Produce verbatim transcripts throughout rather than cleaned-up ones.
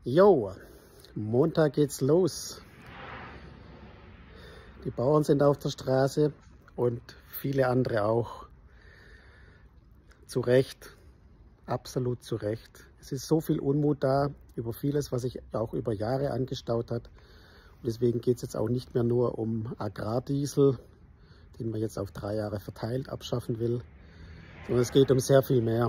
Jo, Montag geht's los. Die Bauern sind auf der Straße und viele andere auch. Zu Recht, absolut zu Recht. Es ist so viel Unmut da über vieles, was sich auch über Jahre angestaut hat. Und deswegen geht es jetzt auch nicht mehr nur um Agrardiesel, den man jetzt auf drei Jahre verteilt abschaffen will, sondern es geht um sehr viel mehr.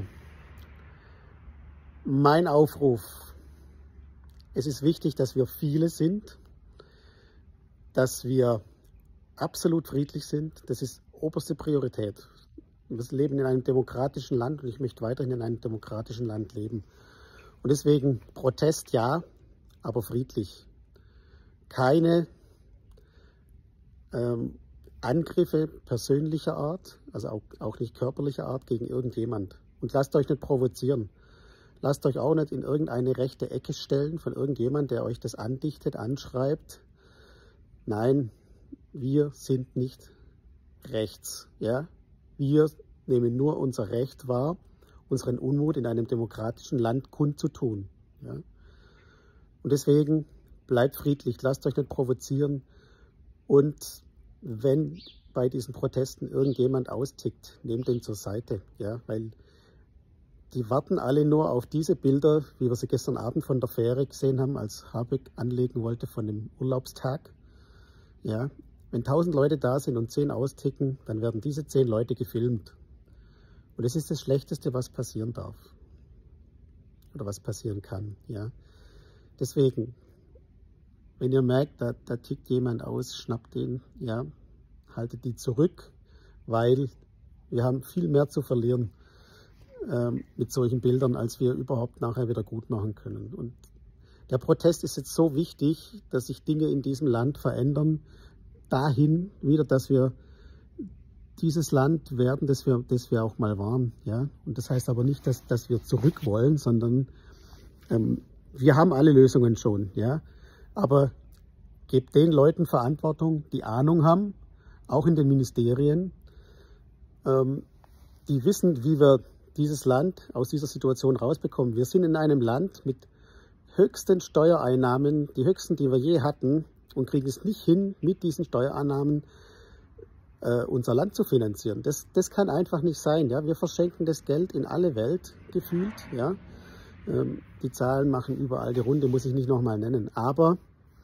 Mein Aufruf: Es ist wichtig, dass wir viele sind, dass wir absolut friedlich sind. Das ist oberste Priorität. Wir leben in einem demokratischen Land und ich möchte weiterhin in einem demokratischen Land leben. Und deswegen Protest ja, aber friedlich. Keine ähm, Angriffe persönlicher Art, also auch, auch nicht körperlicher Art gegen irgendjemand. Und lasst euch nicht provozieren. Lasst euch auch nicht in irgendeine rechte Ecke stellen von irgendjemand, der euch das andichtet, anschreibt. Nein, wir sind nicht rechts. Ja? Wir nehmen nur unser Recht wahr, unseren Unmut in einem demokratischen Land kundzutun. Ja? Und deswegen bleibt friedlich, lasst euch nicht provozieren. Und wenn bei diesen Protesten irgendjemand austickt, nehmt ihn zur Seite. Ja? Weil die warten alle nur auf diese Bilder, wie wir sie gestern Abend von der Fähre gesehen haben, als Habeck anlegen wollte von dem Urlaubstag. Ja, wenn tausend Leute da sind und zehn austicken, dann werden diese zehn Leute gefilmt. Und das ist das Schlechteste, was passieren darf. Oder was passieren kann. Ja. Deswegen, wenn ihr merkt, da, da tickt jemand aus, schnappt ihn, ja, haltet die zurück, weil wir haben viel mehr zu verlieren mit solchen Bildern, als wir überhaupt nachher wieder gut machen können. Und der Protest ist jetzt so wichtig, dass sich Dinge in diesem Land verändern, dahin wieder, dass wir dieses Land werden, das wir, das wir auch mal waren. Ja? Und das heißt aber nicht, dass, dass wir zurück wollen, sondern ähm, wir haben alle Lösungen schon. Ja? Aber gebt den Leuten Verantwortung, die Ahnung haben, auch in den Ministerien, ähm, die wissen, wie wir dieses Land aus dieser Situation rausbekommen. Wir sind in einem Land mit höchsten Steuereinnahmen, die höchsten, die wir je hatten, und kriegen es nicht hin, mit diesen Steuereinnahmen äh, unser Land zu finanzieren. Das, das kann einfach nicht sein. Ja? Wir verschenken das Geld in alle Welt, gefühlt. Ja? Ähm, die Zahlen machen überall die Runde, muss ich nicht nochmal nennen. Aber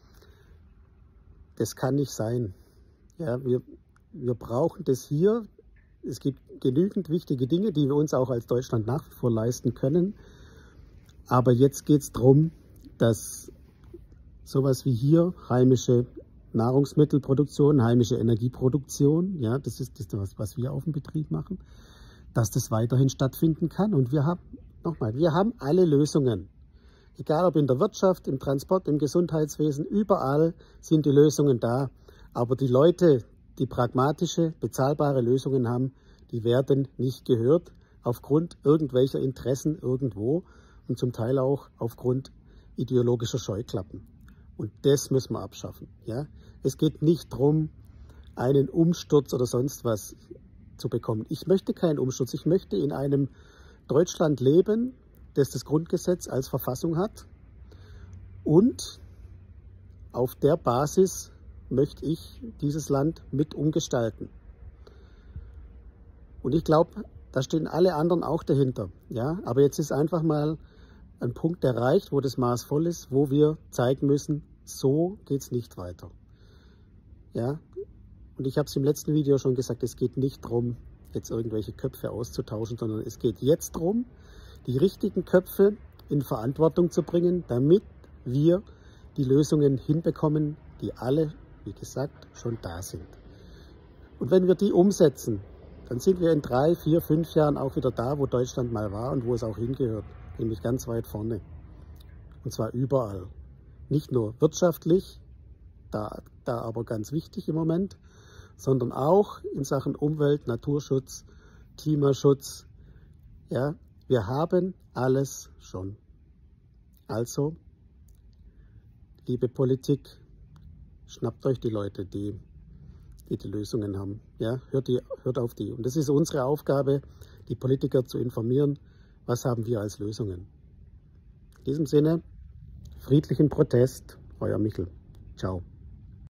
das kann nicht sein. Ja? Wir, wir brauchen das hier. Es gibt genügend wichtige Dinge, die wir uns auch als Deutschland nach wie vor leisten können. Aber jetzt geht es darum, dass sowas wie hier heimische Nahrungsmittelproduktion, heimische Energieproduktion, ja, das ist das, was, was wir auf dem Betrieb machen, dass das weiterhin stattfinden kann. Und wir haben, nochmal, wir haben alle Lösungen. Egal ob in der Wirtschaft, im Transport, im Gesundheitswesen, überall sind die Lösungen da. Aber die Leute, die pragmatische, bezahlbare Lösungen haben, die werden nicht gehört aufgrund irgendwelcher Interessen irgendwo und zum Teil auch aufgrund ideologischer Scheuklappen. Und das müssen wir abschaffen. Ja? Es geht nicht darum, einen Umsturz oder sonst was zu bekommen. Ich möchte keinen Umsturz. Ich möchte in einem Deutschland leben, das das Grundgesetz als Verfassung hat. Und auf der Basis möchte ich dieses Land mit umgestalten. Und ich glaube, da stehen alle anderen auch dahinter. Ja? Aber jetzt ist einfach mal ein Punkt erreicht, wo das Maß voll ist, wo wir zeigen müssen, so geht es nicht weiter. Ja? Und ich habe es im letzten Video schon gesagt, es geht nicht darum, jetzt irgendwelche Köpfe auszutauschen, sondern es geht jetzt darum, die richtigen Köpfe in Verantwortung zu bringen, damit wir die Lösungen hinbekommen, die alle, wie gesagt, schon da sind. Und wenn wir die umsetzen, dann sind wir in drei, vier, fünf Jahren auch wieder da, wo Deutschland mal war und wo es auch hingehört, nämlich ganz weit vorne. Und zwar überall. Nicht nur wirtschaftlich, da, da aber ganz wichtig im Moment, sondern auch in Sachen Umwelt, Naturschutz, Klimaschutz. Ja, wir haben alles schon. Also, liebe Politik, schnappt euch die Leute, die die, die Lösungen haben. Ja, hört, die, hört auf die. Und das ist unsere Aufgabe, die Politiker zu informieren, was haben wir als Lösungen. In diesem Sinne, friedlichen Protest. Euer Michel. Ciao.